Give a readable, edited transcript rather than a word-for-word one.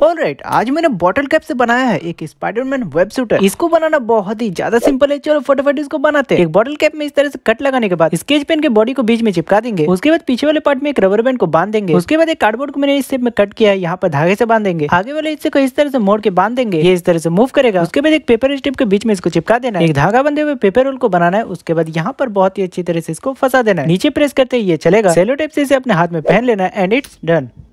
Alright, आज मैंने bottle cap से बनाया है एक स्पाइडरमैन वेब शूटर। इसको बनाना बहुत ही ज्यादा सिंपल है। चलो फटाफट इसको बनाते हैं। एक बॉटल कैप में इस तरह से कट लगाने के बाद स्केच पेन के बॉडी को बीच में चिपका देंगे। उसके बाद पीछे वाले पार्ट में एक रबर बैंड को बांध देंगे। उसके बाद एक कार्डबोर्ड को मैंने इस शेप में कट किया है, यहाँ पर धागे से बांध देंगे। आगे वाले हिस्से को इस तरह से मोड़ के बांध देंगे, ये इस तरह से मूव करेगा। उसके बाद एक पेपर स्ट्रिप के बीच में इसको चिपका देना है। एक धागा बंधे हुए पेपर रोल को बनाना है। उसके बाद यहाँ पर बहुत ही अच्छी तरह से इसको फंसा देना है। नीचे प्रेस करते ही ये चलेगा। सेलो टेप से इसे अपने हाथ में पहन लेना है एंड इट्स डन।